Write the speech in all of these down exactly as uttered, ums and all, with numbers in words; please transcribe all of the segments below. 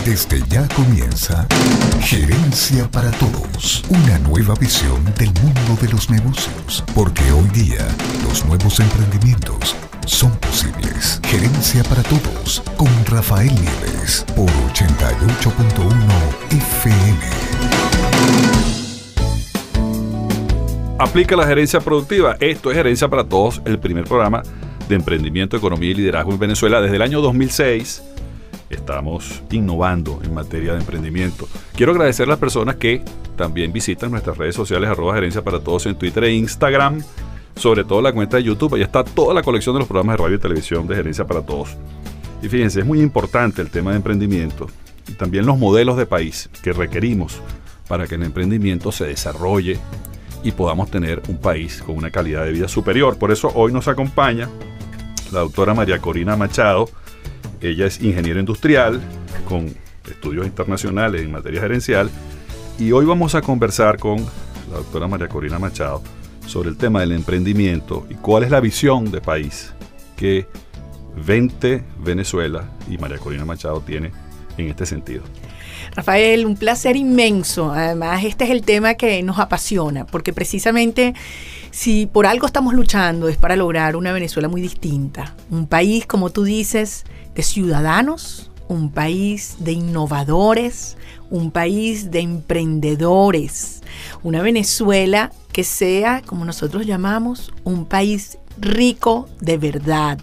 Desde ya comienza Gerencia para Todos, una nueva visión del mundo de los negocios, porque hoy día los nuevos emprendimientos son posibles. Gerencia para Todos con Rafael Nieves por ochenta y ocho punto uno F M. Aplica la gerencia productiva. Esto es Gerencia para Todos, el primer programa de emprendimiento, economía y liderazgo en Venezuela. Desde el año dos mil seis estamos innovando en materia de emprendimiento. Quiero agradecer a las personas que también visitan nuestras redes sociales, arroba Gerencia para Todos en Twitter e Instagram, sobre todo la cuenta de YouTube. Ahí está toda la colección de los programas de radio y televisión de Gerencia para Todos. Y fíjense, es muy importante el tema de emprendimiento y también los modelos de país que requerimos para que el emprendimiento se desarrolle y podamos tener un país con una calidad de vida superior. Por eso hoy nos acompaña la doctora María Corina Machado. Ella es ingeniera industrial con estudios internacionales en materia gerencial, y hoy vamos a conversar con la doctora María Corina Machado sobre el tema del emprendimiento y cuál es la visión de país que veinte Venezuela y María Corina Machado tiene en este sentido. Rafael, un placer inmenso. Además, este es el tema que nos apasiona, porque precisamente si por algo estamos luchando es para lograr una Venezuela muy distinta. Un país, como tú dices, de ciudadanos, un país de innovadores, un país de emprendedores. Una Venezuela que sea, como nosotros llamamos, un país rico de verdad.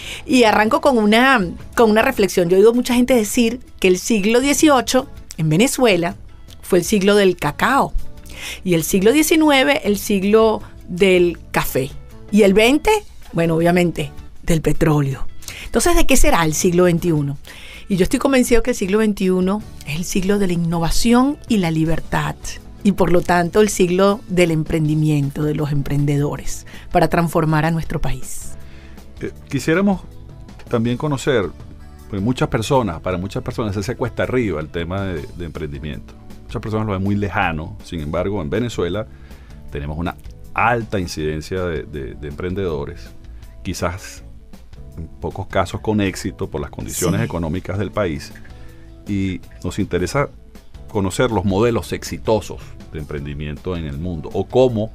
Y arranco con una, con una reflexión. Yo he oído mucha gente decir que el siglo dieciocho en Venezuela fue el siglo del cacao, y el siglo diecinueve el siglo del café, y el veinte, bueno, obviamente, del petróleo. Entonces, ¿de qué será el siglo veintiuno? Y yo estoy convencido que el siglo veintiuno es el siglo de la innovación y la libertad, y por lo tanto el siglo del emprendimiento, de los emprendedores, para transformar a nuestro país. Eh, quisiéramos también conocer, porque muchas personas, para muchas personas se cuesta arriba el tema de, de emprendimiento. Muchas personas lo ven muy lejano. Sin embargo, en Venezuela tenemos una alta incidencia de, de, de emprendedores, quizás en pocos casos con éxito por las condiciones sí. económicas del país, y nos interesa conocer los modelos exitosos de emprendimiento en el mundo, o cómo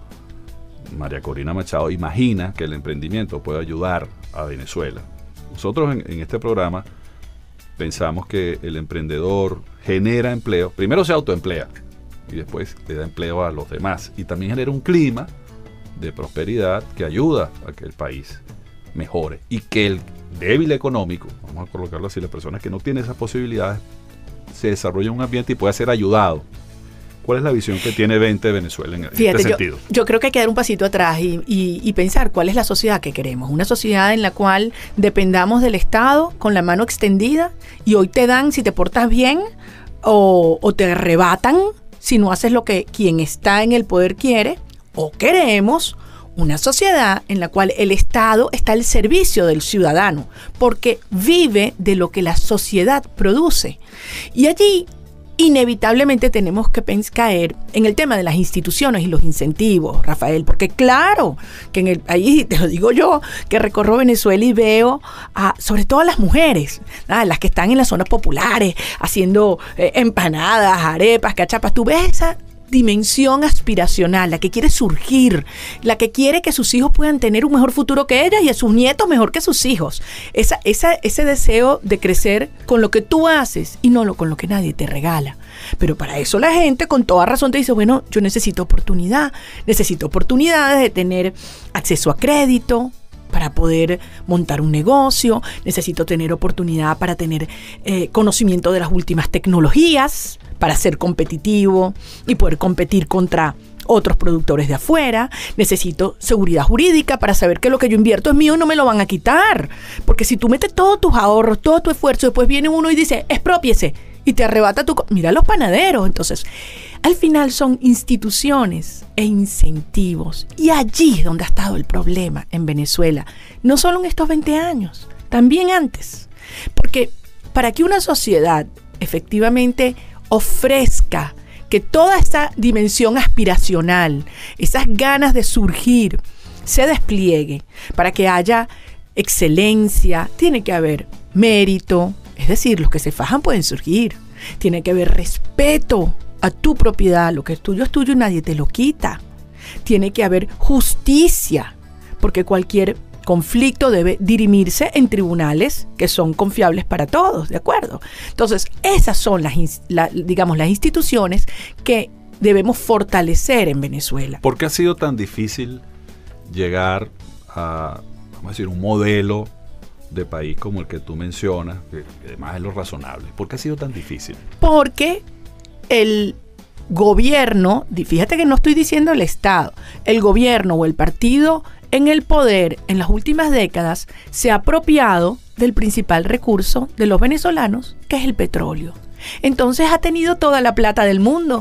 María Corina Machado imagina que el emprendimiento puede ayudar a Venezuela. Nosotros en, en este programa pensamos que el emprendedor genera empleo, primero se autoemplea y después le da empleo a los demás, y también genera un clima de prosperidad que ayuda a que el país mejore, y que el débil económico, vamos a colocarlo así, las personas que no tienen esas posibilidades, se desarrolle un ambiente y pueda ser ayudado. ¿Cuál es la visión que tiene veinte Venezuela en, Fíjate, en este yo, sentido? Yo creo que hay que dar un pasito atrás y, y, y pensar cuál es la sociedad que queremos. Una sociedad en la cual dependamos del Estado con la mano extendida, y hoy te dan si te portas bien, o, o te arrebatan si no haces lo que quien está en el poder quiere. O queremos una sociedad en la cual el Estado está al servicio del ciudadano, porque vive de lo que la sociedad produce. Y allí inevitablemente tenemos que caer en el tema de las instituciones y los incentivos, Rafael, porque claro que en el país, te lo digo yo, que recorro Venezuela y veo a, sobre todo a las mujeres, ¿no? Las que están en las zonas populares haciendo eh, empanadas, arepas, cachapas. Tú ves esa dimensión aspiracional, la que quiere surgir, la que quiere que sus hijos puedan tener un mejor futuro que ella y a sus nietos mejor que sus hijos. Esa, esa, ese deseo de crecer con lo que tú haces y no lo, con lo que nadie te regala. Pero para eso la gente con toda razón te dice, bueno, yo necesito oportunidad, necesito oportunidades de tener acceso a crédito para poder montar un negocio, necesito tener oportunidad para tener eh, conocimiento de las últimas tecnologías, para ser competitivo y poder competir contra otros productores de afuera. Necesito seguridad jurídica para saber que lo que yo invierto es mío y no me lo van a quitar. Porque si tú metes todos tus ahorros, todo tu esfuerzo, después viene uno y dice, exprópiese, y te arrebata tu... Mira los panaderos. Entonces, al final son instituciones e incentivos. Y allí es donde ha estado el problema en Venezuela. No solo en estos veinte años, también antes. Porque para que una sociedad efectivamente ofrezca que toda esa dimensión aspiracional, esas ganas de surgir, se despliegue, para que haya excelencia, tiene que haber mérito, Es decir, los que se fajan pueden surgir. Tiene que haber respeto a tu propiedad. Lo que es tuyo es tuyo y nadie te lo quita. Tiene que haber justicia, porque cualquier conflicto debe dirimirse en tribunales que son confiables para todos, ¿de acuerdo? Entonces, esas son las, la, digamos, las instituciones que debemos fortalecer en Venezuela. ¿Por qué ha sido tan difícil llegar a, vamos a decir, un modelo de país como el que tú mencionas, que además es lo razonable? ¿Por qué ha sido tan difícil? Porque el gobierno, fíjate que no estoy diciendo el Estado, el gobierno o el partido en el poder en las últimas décadas se ha apropiado del principal recurso de los venezolanos, que es el petróleo. Entonces ha tenido toda la plata del mundo.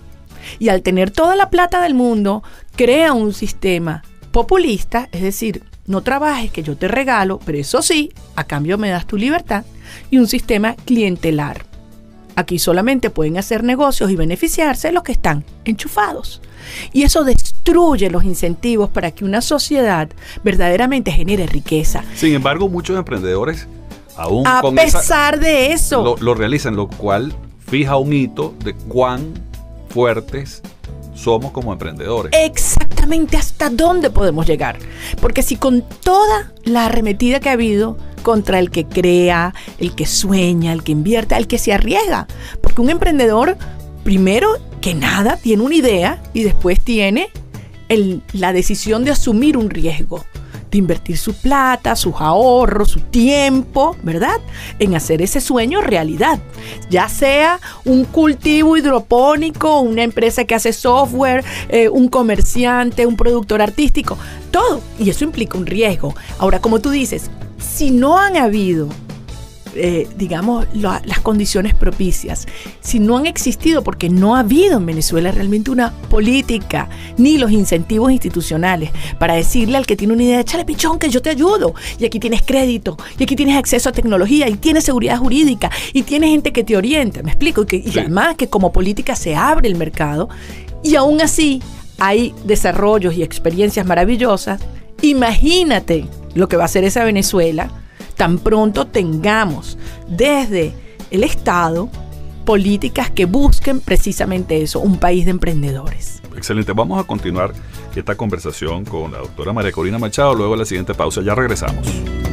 Y al tener toda la plata del mundo, crea un sistema populista, es decir, no trabajes que yo te regalo, pero eso sí, a cambio me das tu libertad, y un sistema clientelar. Aquí solamente pueden hacer negocios y beneficiarse los que están enchufados. Y eso destruye los incentivos para que una sociedad verdaderamente genere riqueza. Sin embargo, muchos emprendedores, aún a con pesar esa, de eso, lo, lo realizan, lo cual fija un hito de cuán fuertes somos como emprendedores. Exactamente hasta dónde podemos llegar. Porque si con toda la arremetida que ha habido contra el que crea, el que sueña, el que invierte, el que se arriesga. Porque un emprendedor, primero que nada, tiene una idea y después tiene el, la decisión de asumir un riesgo, de invertir su plata, sus ahorros, su tiempo, ¿verdad?, en hacer ese sueño realidad. Ya sea un cultivo hidropónico, una empresa que hace software, eh, un comerciante, un productor artístico, todo. Y eso implica un riesgo. Ahora, como tú dices, si no han habido, eh, digamos, lo, las condiciones propicias, si no han existido, porque no ha habido en Venezuela realmente una política, ni los incentivos institucionales para decirle al que tiene una idea, échale pichón que yo te ayudo, y aquí tienes crédito, y aquí tienes acceso a tecnología, y tienes seguridad jurídica, y tienes gente que te orienta, ¿me explico? Y, que, y sí. Además que como política se abre el mercado, y aún así hay desarrollos y experiencias maravillosas. Imagínate lo que va a ser esa Venezuela tan pronto tengamos desde el Estado políticas que busquen precisamente eso, un país de emprendedores. Excelente, vamos a continuar esta conversación con la doctora María Corina Machado luego de la siguiente pausa. Ya regresamos.